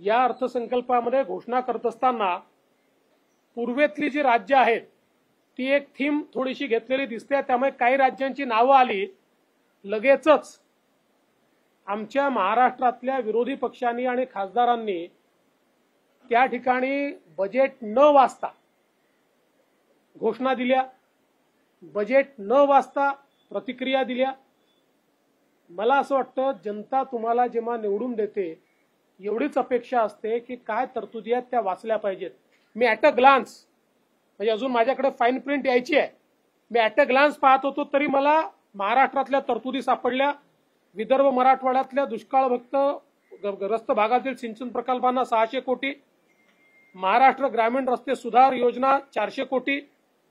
या अर्थसंकल्पामध्ये घोषणा करत असताना पूर्वेतली जी राज्य आहेत ती एक थीम थोडीशी घेतलेली दिसते। त्यामुळे काही राज्यांची नावं आली लगेचच आमच्या महाराष्ट्रातल्या विरोधी पक्षांनी आणि खासदारांनी त्या ठिकाणी बजेट न वाचता घोषणा दिल्या, बजेट न वाचता प्रतिक्रिया दिल्या। मला असं वाटतं जनता तुम्हाला जेव्हा निवडून देते एवढीच अपेक्षा असते की काय तरतुदी आहेत त्या वाचल्या पाहिजेत। मी ॲट अ ग्लान्स म्हणजे अजून माझ्याकडे फाईन प्रिंट यायची आहे, मी ॲट अ ग्लान्स पाहत होतो तरी मला महाराष्ट्रातल्या तरतुदी सापडल्या। विदर्भ मराठवाड्यातल्या दुष्काळग्रस्त भागातील सिंचन प्रकल्पांना 600 कोटी, महाराष्ट्र ग्रामीण रस्ते सुधार योजना 400 कोटी,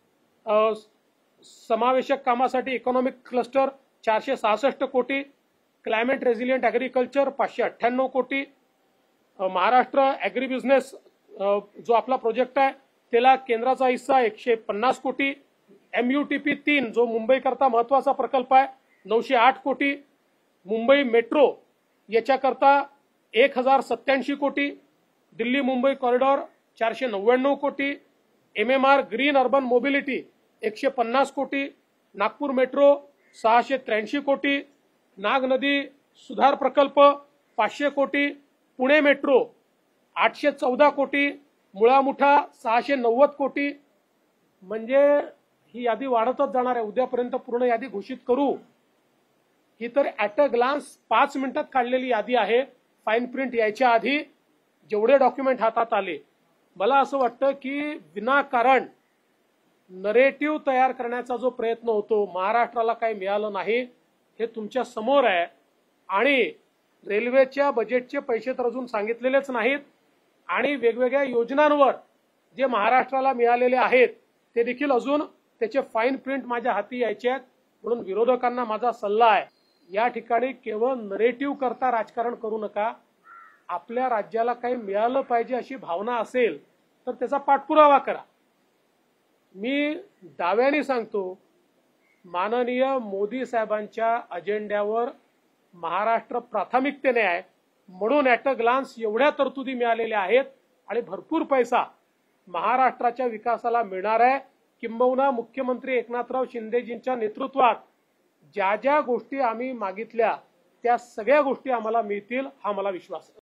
समावेशक कामासाठी इकॉनॉमिक क्लस्टर 466 कोटी, क्लायमेट रेझिलियंट ॲग्रिकल्चर 598 कोटी, महाराष्ट्र ॲग्री बिझनेस जो आपला प्रोजेक्ट आहे त्याला केंद्राचा हिस्सा 150 कोटी, MUTP 3 जो मुंबई करता महत्वाचा प्रकल्प आहे 908 कोटी, मुंबई मेट्रो याच्याकरता 1087 कोटी, दिल्ली मुंबई कॉरिडॉर 499 कोटी, MMR ग्रीन अर्बन मोबिलिटी 150 कोटी, नागपूर मेट्रो 683 कोटी, नाग नदी सुधार प्रकल्प 500 कोटी, पुणे मेट्रो 814 कोटी, मुळामुठा 690 कोटी। म्हणजे ही यादी वाढतच जाणार आहे। उद्यापर्यंत पूर्ण यादी घोषित करू। ही तर ॲट अ ग्लान्स 5 मिनिटात काढलेली यादी आहे। फाईन प्रिंट यायच्या आधी जेवढे डॉक्युमेंट हातात आले, मला असं वाटतं की विनाकारण नरेटिव्ह तयार करण्याचा जो प्रयत्न होतो, महाराष्ट्राला काही मिळालं नाही हे तुमच्या समोर आहे। आणि रेल्वेच्या बजेटचे पैसे तर अजून सांगितलेलेच नाहीत आणि वेगवेगळ्या योजनांवर जे महाराष्ट्राला मिळालेले आहेत ते देखील अजून त्याचे फाईन प्रिंट माझ्या हाती यायचे आहेत। म्हणून विरोधकांना माझा सल्ला आहे, या ठिकाणी केवळ नरेटिव्ह करता राजकारण करू नका। आपल्या राज्याला काही मिळालं पाहिजे अशी भावना असेल तर त्याचा पाठपुरावा करा। मी दाव्याने सांगतो, माननीय मोदी साहेबांच्या अजेंड्यावर महाराष्ट्र प्राथमिकतेने आहे। म्हणून ॲट अ ग्लान्स एवढ्या तरतुदी मिळालेल्या आहेत आणि भरपूर पैसा महाराष्ट्राच्या विकासाला मिळणार आहे। किंबहुना मुख्यमंत्री एकनाथराव शिंदेजींच्या नेतृत्वात ज्या ज्या गोष्टी आम्ही मागितल्या त्या सगळ्या गोष्टी आम्हाला मिळतील हा मला विश्वास आहे।